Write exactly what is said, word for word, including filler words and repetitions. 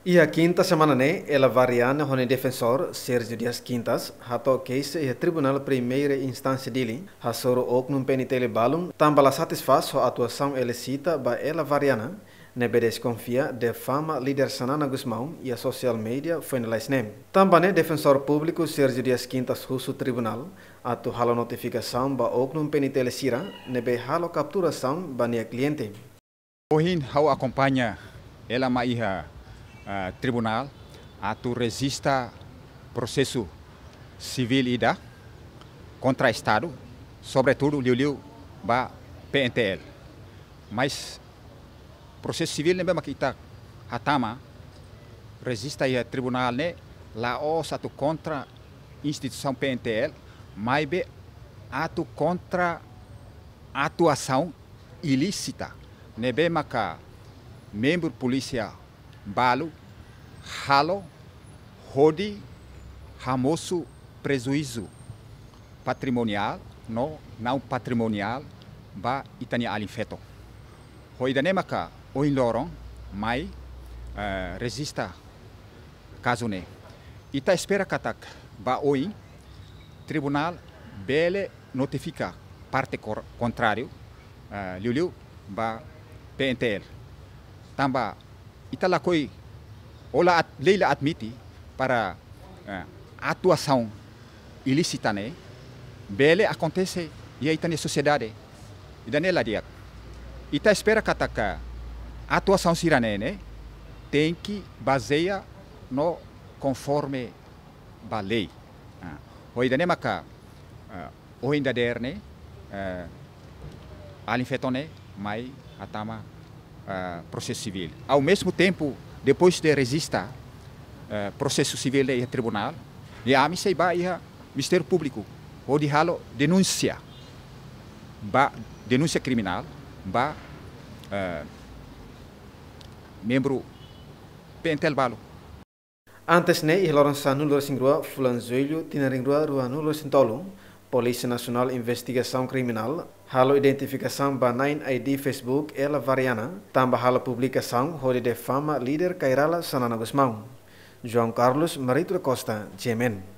E a quinta semana né, ela variana com o defensor Sérgio Dias Quintas, hato case e tribunal primeira instância dele, hasoro ok num penitele balum, tambala satisfaz a atuação elicita ba ela variana, nebe desconfia de fama líder Sanana Guzmão e a social media foi no nem. Também defensor público Sérgio Dias Quintas russo tribunal, atu halo notificação ba ok num penitele sira, nebe halo capturação ba nia cliente. Hoje, eu acompanha ela maiha Uh, tribunal atu resista processo civil ida contra Estado, sobretudo liu ba P N T L. Mas processo civil nem bem kita hatama resista ia tribunal ne la os atu contra instituição P N T L, mas be atu contra atuação ilícita. Ne bem maka membro polícia balo, halo, rodi, ramoso prejuízo patrimonial, no, não patrimonial, ba itania alinfeto. Hoidane maka oin loron, mai uh, resista caso ne. Ita espera katak ba oin tribunal bele notifica parte contrário, uh, liu ba P N T L. Tamba Itala koi ola at, leila admite para uh, atuação ilícita né, bele acontece e aí na sociedade e danela dia. Ita espera kataka atuação sirane né, tem que baseia no conforme a lei. Hoje dane maka o ainda der né, alinfetone mai atama Uh, processo civil. Ao mesmo tempo, depois de resistir uh, processo civil e tribunal, e a mim se vai a Ministério Público, ou de halo denúncia, ba denúncia criminal, ba uh, membro P N T L balo. Antes ne, i Lorenza nulo singrua fulanzoilho tina ringrua rua nulo sintolo. Polícia Nacional Investigação Criminal, halo identificação ba nine I D Facebook ela variana, tamba halo publicação hode de fama líder Kairala Sanana Guzmão. João Carlos Marito da Costa, G M N.